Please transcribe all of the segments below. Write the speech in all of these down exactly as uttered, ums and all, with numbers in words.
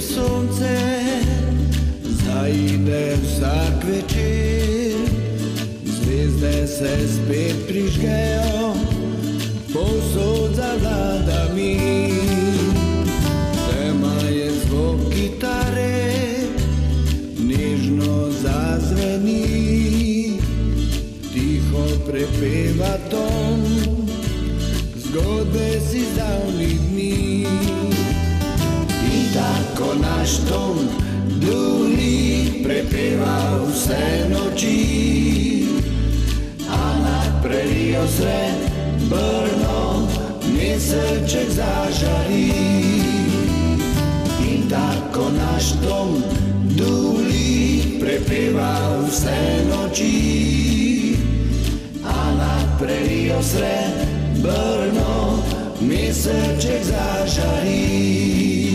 sonce zaide vsak večer, zvezde se spet prižgejo, povsod zavlada mir. Tema je zvok kitare, nežno zazveni, tiho prepeva ton zgodbe si z davnih dni. In tako naš ton duli prepeva vse noči, a nad prerijo srebrno meseček zažari. In tako naš ton duli prepeva vse noči, a nad prerijo srebrno meseček zažari.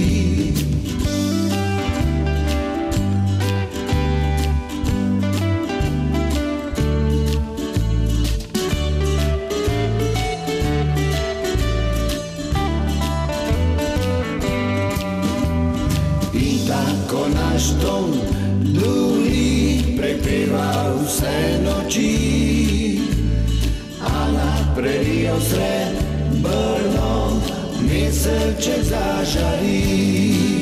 Tako naš ton duli prepeva vse noči, a nad prerijo srebrno meseček zažari.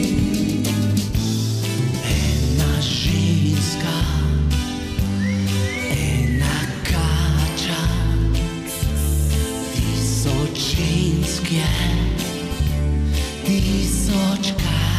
Ena ženska, ena kača, tisoč žensk je, tisoč kač.